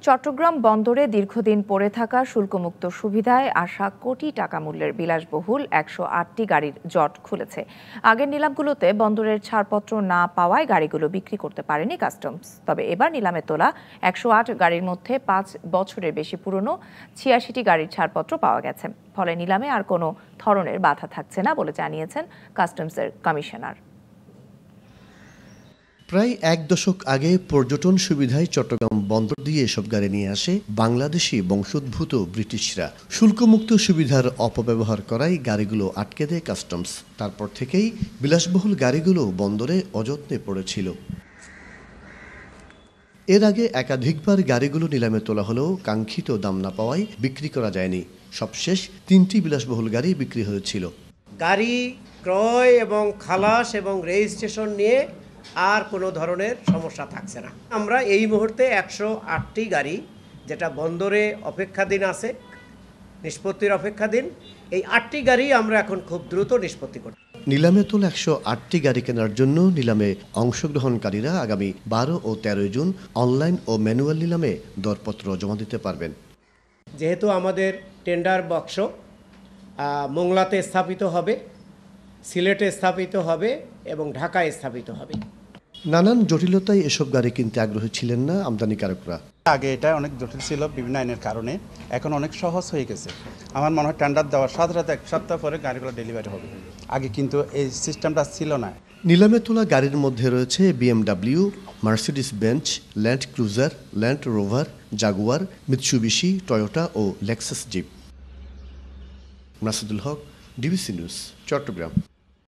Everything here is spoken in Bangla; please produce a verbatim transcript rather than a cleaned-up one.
চট্টগ্রাম বন্দরে দীর্ঘদিন পড়ে থাকা শুল্কমুক্ত সুবিধায় আসা কোটি টাকা মূল্যের বিলাসবহুল একশো আটটি গাড়ির জট খুলেছে। আগের নিলামগুলোতে বন্দরের ছাড়পত্র না পাওয়ায় গাড়িগুলো বিক্রি করতে পারেনি কাস্টমস। তবে এবার নিলামে তোলা একশো আট গাড়ির মধ্যে পাঁচ বছরের বেশি পুরনো ছিয়াশিটি গাড়ির ছাড়পত্র পাওয়া গেছে। ফলে নিলামে আর কোনো ধরনের বাধা থাকছে না বলে জানিয়েছেন কাস্টমসের কমিশনার। প্রায় এক দশক আগে পর্যটন সুবিধায় চট্টগ্রাম বন্দর দিয়ে এসব গাড়ি নিয়ে আসে বাংলাদেশি বংশোদ্ভূত ব্রিটিশরা। শুল্কমুক্ত সুবিধার অপব্যবহার করায় গাড়িগুলো আটকে দেয় কাস্টমস। তারপর থেকেই বিলাসবহুল গাড়িগুলো বন্দরে অযত্নে পড়েছিল। এর আগে একাধিকবার গাড়িগুলো নিলামে তোলা হলেও কাঙ্ক্ষিত দাম না পাওয়ায় বিক্রি করা যায়নি। সবশেষ তিনটি বিলাসবহুল গাড়ি বিক্রি হয়েছিল। গাড়ি ক্রয় এবং খালাস এবং রেজিস্ট্রেশন নিয়ে আর কোনো ধরনের সমস্যা থাকছে না। আমরা এই মুহূর্তে একশো আটটি গাড়ি যেটা বন্দরে অপেক্ষাধীন আছে, নিষ্পত্তির অপেক্ষাধীন, এই আটটি গাড়ি আমরা এখন খুব দ্রুত নিষ্পত্তি করব। নিলামে তোলা একশো আটটি গাড়ি কেনার জন্য নিলামে অংশগ্রহণকারীরা আগামী বারো ও তেরোই জুন অনলাইন ও ম্যানুয়াল নিলামে দরপত্র জমা দিতে পারবেন। যেহেতু আমাদের টেন্ডার বক্স মোংলাতে স্থাপিত হবে, সিলেটে স্থাপিত হবে এবং ঢাকায় স্থাপিত হবে। নানান জটিলতায় এসব গাড়ি কিনতে আগ্রহী ছিলেন না আমদানিকারকরা। আগে এটা অনেক জটিল ছিল বিভিন্ন আইনের কারণে, এখন অনেক সহজ হয়ে গেছে। আমার মনে হয় টেন্ডার দেওয়ার সাথে সাথে এক সপ্তাহ পরে গাড়িগুলো ডেলিভারি হবে। আগে কিন্তু এই সিস্টেমটা ছিল না। নিলামে তোলা গাড়ির মধ্যে রয়েছে BMW, Mercedes Benz, Land Cruiser, Land Rover, Jaguar, Mitsubishi, Toyota ও Lexus jeep. Masudul Haque, DBC news, Chittagong.